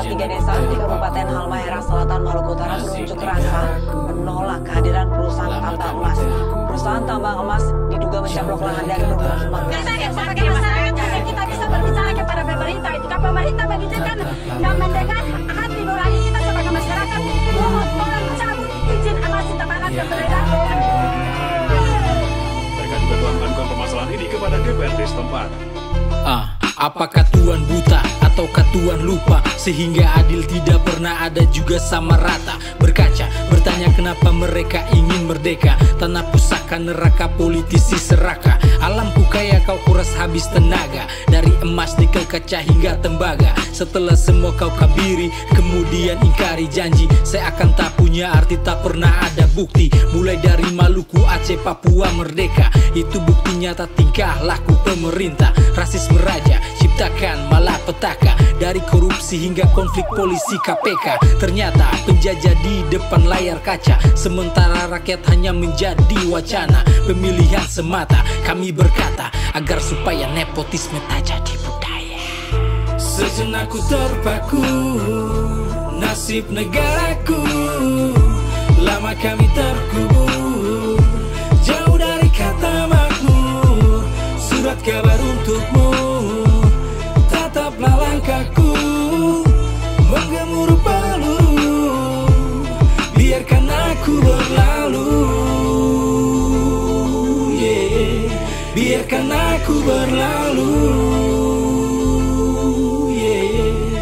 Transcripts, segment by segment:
3 desa di Kabupaten Halmahera Selatan, Maluku Utara berunjuk rasa menolak kehadiran perusahaan tambang emas. Perusahaan tambang emas diduga mencaplok lahan dari permukiman. Sebagai masyarakat kita bisa berbicara kepada pemerintah. Jika pemerintah mengizinkan dan mendengar hati nurani kita sebagai masyarakat, mohon tolong cabut izin alasi tambangan yang beredar. Mereka juga telah mengadukan permasalahan ini kepada DPRD setempat. Apakah Tuhan buta ataukah Tuhan lupa, sehingga adil tidak pernah ada juga sama rata? Berkaca, bertanya kenapa mereka ingin merdeka. Tanah pusaka, neraka, politisi seraka. Alamku kaya, kau kuras habis tenaga. Dari emas, nikel, kaca hingga tembaga. Setelah semua kau kabiri, kemudian ingkari janji. Saya akan tak punya arti, tak pernah ada bukti. Mulai dari Maluku, Aceh, Papua merdeka. Itu bukti nyata tingkah laku pemerintah. Rasis meraja, ciptakan malapetaka. Dari korupsi hingga konflik polisi KPK. Ternyata penjajah di depan layar kaca, sementara rakyat hanya menjadi wacana. Pemilihan semata, kami berkata, agar supaya nepotisme tak jadi budaya. Sejenak ku terpaku, nasib negaraku. Lama kami terkubur, jauh dari kata makmur. Surat kabar untukmu, tataplah langkahku. Menggemuruh peluru, biarkan aku berlalu, yeah. Biarkan aku berlalu, yeah.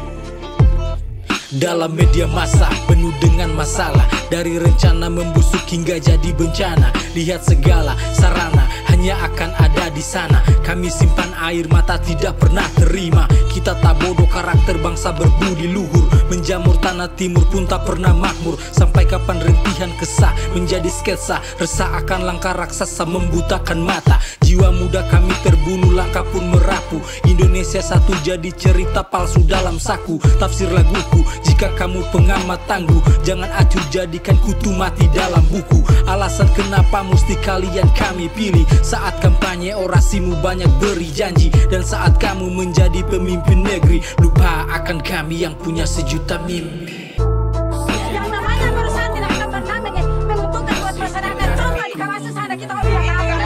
Dalam media massa penuh dengan masalah, dari rencana membusuk hingga jadi bencana. Lihat segala sarana hanya akan ada di sana. Kami simpan air mata tidak pernah terima. Kita tak bodoh, karakter bangsa berbudi luhur. Menjamur tanah timur pun tak pernah makmur. Sampai kapan rentihan kesah menjadi sketsa. Resah akan langkah raksasa membutakan mata. Jiwa muda kami terbunuh, langkah pun merapu. Indonesia satu jadi cerita palsu dalam saku. Tafsir laguku, jika kamu pengamat tangguh, jangan acuh jadikan kutu mati dalam buku. Alasan kenapa mesti kalian kami pilih. Saat kampanye orasimu banyak beri janji, dan saat kamu menjadi pemimpin negeri, lupa akan kami yang punya sejuta mimpi. Yang namanya perusahaan tidak akan pernah menguntungkan buat masyarakat. Contoh di kawasan sana kita udah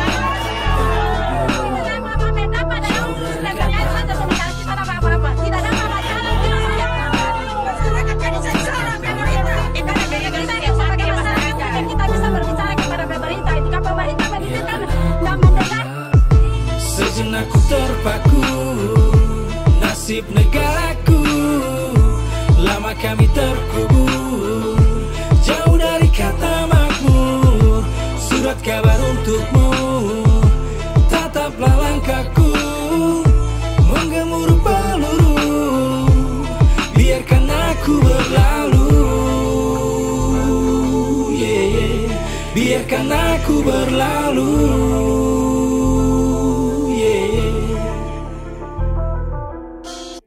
sejenak ku terpaku, nasib negaraku. Lama kami terkubur, jauh dari kata makmur. Surat kabar untukmu, tataplah langkahku. Menggemuruh peluru, biarkan aku berlalu, yeah. Biarkan aku berlalu.